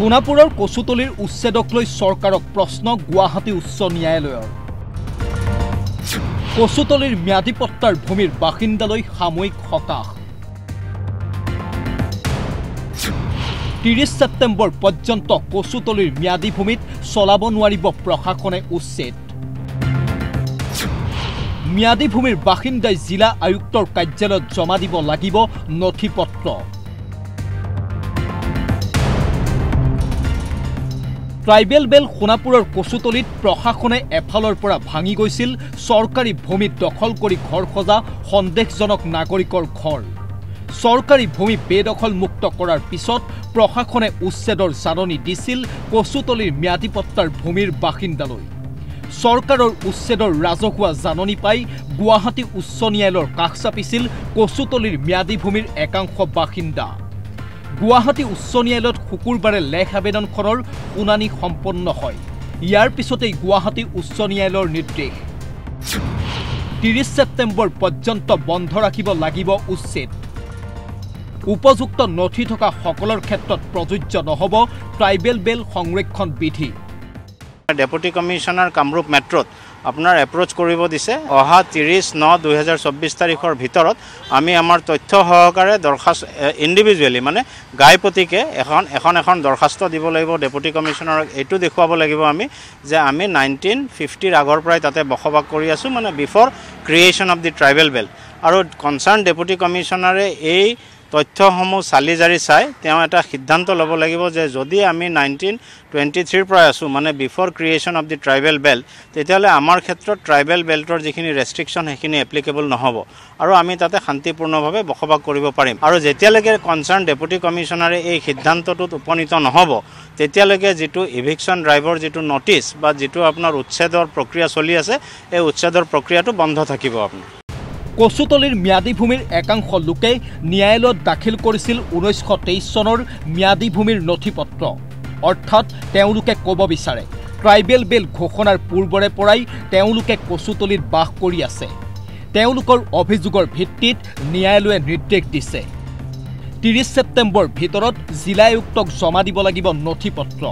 সোণাপুৰৰ কচুতলিৰ উচ্ছেদক লৈ চৰকাৰক প্ৰশ্ন গুৱাহাটী উচ্চ ন্যায়ালয়ৰ। কচুতলিৰ ম্যাদী পট্টাৰ ভূমিৰ বাসিন্দালৈ সাময়িক হতাশ। 30 ছেপ্টেম্বৰ পৰ্যন্ত কচুতলিৰ ম্যাদী ভূমিত চলাব নোৱাৰিব প্ৰশাসনে উচ্ছেদ। ম্যাদী ভূমিৰ বাসিন্দাই জিলা আয়ুক্তৰ কাৰ্যালয়ত জমা দিব লাগিব নথি পত্ৰ। ট্ৰাইবেল বেল সোণাপুৰৰ কচুতলিত প্ৰশাসনে এফালৰ পৰা ভাঙি গৈছিল চৰকাৰী ভূমিত দখল কৰি ঘৰ সজা সন্দেহজনক নাগৰিকৰ ঘৰ। চৰকাৰী ভূমি বেদখল মুক্ত কৰাৰ পিছত প্ৰশাসনে উচ্ছেদৰ জাননী দিছিল কচুতলিৰ ম্যাদী পট্টাৰ ভূমিৰ বাসিন্দালৈ। চৰকাৰৰ উচ্ছেদৰ ৰাজহুৱা জাননী পাই গুৱাহাটী উচ্চ ন্যায়ালয়ৰ কাষ চাপিছিল কচুতলিৰ ম্যাদী ভূমিৰ একাংশ বাসিন্দা। গুৱাহাটী উচ্চ ন্যায়ালয়ত শুকুৰবাৰে লেখ আবেদনখনৰ শুনানি সম্পন্ন হয়। ইয়াৰ পিছতেই গুৱাহাটী উচ্চ ন্যায়ালয়ৰ নিৰ্দেশ। 30 ছেপ্টেম্বৰ পৰ্যন্ত বন্ধ ৰাখিব লাগিব উচ্ছেদ। উপযুক্ত নথি থকা সকলৰ ক্ষেত্ৰত প্ৰযোজ্য নহ'ব ট্ৰাইবেল বেল সংৰক্ষণ বিধি। ডেপুটি কমিশনাৰ কামৰূপ মেট্ৰত আপোনাৰ এপ্ৰোচ কৰিব দিছে। অহা 30/9/2024 তাৰিখৰ ভিতৰত আমি আমাৰ তথ্য সহকাৰে দৰখাস্ত ইণ্ডিভিজুৱেলি মানে গাইপতিকে এখন দৰখাস্ত দিব লাগিব ডেপুটি কমিশনাৰক। এইটো দেখুৱাব লাগিব আমি যে আমি 1950 আগৰ পৰাই তাতে বসবাস কৰি আছোঁ, মানে before creation of the tribal belt. আৰু কনচাৰ্ণ ডেপুটি কমিশনাৰে এই তথ্যসমূহ চালি জাৰি চাই তেওঁ এটা সিদ্ধান্ত ল'ব লাগিব যে যদি আমি 1923 পৰা আছোঁ, মানে before creation of the tribal belt, তেতিয়াহ'লে আমাৰ ক্ষেত্ৰত ট্ৰাইবেল বেল্টৰ যিখিনি ৰেষ্ট্ৰিকশ্যন সেইখিনি এপ্লিকেবল নহ'ব আৰু আমি তাতে শান্তিপূৰ্ণভাৱে বসবাস কৰিব পাৰিম। আৰু যেতিয়ালৈকে কনচাৰ্ণ ডেপুটি কমিশনাৰে এই সিদ্ধান্তটোত উপনীত নহ'ব, তেতিয়ালৈকে যিটো ইভিকশ্যন ড্ৰাইভৰ যিটো নটিছ বা যিটো আপোনাৰ উচ্ছেদৰ প্ৰক্ৰিয়া চলি আছে, এই উচ্ছেদৰ প্ৰক্ৰিয়াটো বন্ধ থাকিব। আপোনাৰ কচুতলিৰ ম্যাদী ভূমিৰ একাংশ লোকে ন্যায়ালয়ত দাখিল কৰিছিল 1923 চনৰ ম্যাদী ভূমিৰ নথি পত্ৰ। অৰ্থাৎ তেওঁলোকে ক'ব বিচাৰে ট্ৰাইবেল বেল ঘোষণাৰ পূৰ্বৰে পৰাই তেওঁলোকে কচুতলিত বাস কৰি আছে। তেওঁলোকৰ অভিযোগৰ ভিত্তিত ন্যায়ালয়ে নিৰ্দেশ দিছে 30 ছেপ্টেম্বৰ ভিতৰত জিলা আয়ুক্তক জমা দিব লাগিব নথি পত্ৰ।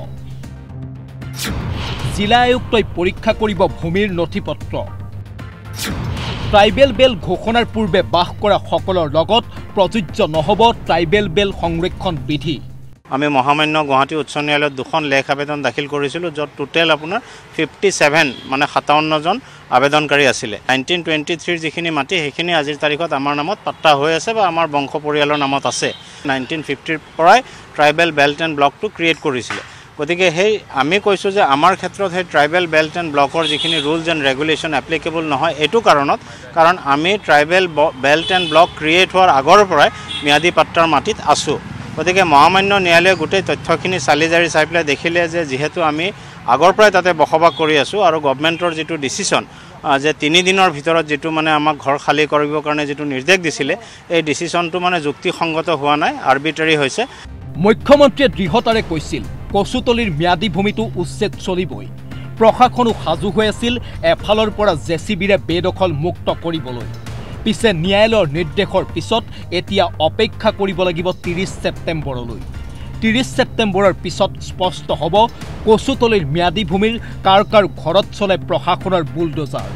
জিলা আয়ুক্তই পৰীক্ষা কৰিব ভূমিৰ নথি পত্ৰ। ট্ৰাইবেল বেল ঘোষণাৰ পূৰ্বে বাস কৰা সকলৰ লগত প্ৰযোজ্য নহ'ব ট্ৰাইবেল বেল সংৰক্ষণ বিধি। আমি মহামান্য গুৱাহাটী উচ্চ ন্যায়ালয়ত 2খন লেখ আবেদন দাখিল কৰিছিলোঁ, য'ত টোটেল আপোনাৰ 57 মানে 57জন আবেদনকাৰী আছিলে। 1923 যিখিনি মাটি সেইখিনি আজিৰ তাৰিখত আমাৰ নামত পাট্টা হৈ আছে বা আমাৰ বংশ পৰিয়ালৰ নামত আছে। 1950 পৰাই ট্ৰাইবেল বেল্ট এণ্ড ব্লকটো ক্ৰিয়েট কৰিছিলে। গতিকে সেই আমি কৈছোঁ যে আমাৰ ক্ষেত্ৰত সেই ট্ৰাইবেল বেল্ট এণ্ড ব্লকৰ যিখিনি ৰুলছ এণ্ড ৰেগুলেশ্যন এপ্লিকেবল নহয়, এইটো কাৰণত কাৰণ আমি tribal belt and block create হোৱাৰ আগৰ পৰাই ম্যাদী পাট্টাৰ মাটিত আছোঁ। গতিকে মহামান্য ন্যায়ালয়ে গোটেই তথ্যখিনি চালি জাৰি চাই পেলাই দেখিলে যে যিহেতু আমি আগৰ পৰাই তাতে বসবাস কৰি আছোঁ আৰু গভমেণ্টৰ যিটো ডিচিশ্যন যে 3 দিনৰ ভিতৰত যিটো মানে আমাক ঘৰ খালী কৰিবৰ কাৰণে যিটো নিৰ্দেশ দিছিলে, এই ডিচিশ্যনটো মানে যুক্তিসংগত হোৱা নাই, আৰ্বিট্ৰাৰী হৈছে। মুখ্যমন্ত্ৰীয়ে দৃঢ়তাৰে কৈছিল কচুতলিৰ ম্যাদী ভূমিটো উচ্ছেদ চলিবই। প্ৰশাসনো সাজু হৈ আছিল এফালৰ পৰা জেচিবিৰে বেদখল মুক্ত কৰিবলৈ। পিছে ন্যায়ালয়ৰ নিৰ্দেশৰ পিছত এতিয়া অপেক্ষা কৰিব লাগিব 30 ছেপ্টেম্বৰলৈ। 30 ছেপ্টেম্বৰৰ পিছত স্পষ্ট হ'ব কচুতলিৰ ম্যাদী ভূমিৰ কাৰ কাৰ ঘৰত চলে প্ৰশাসনৰ বুলডোজাৰ।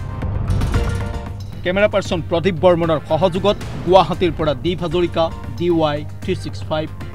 কেমেৰা পাৰ্চন প্ৰদীপ বৰ্মনৰ সহযোগত গুৱাহাটীৰ পৰা দীপ হাজৰিকা, DY 365।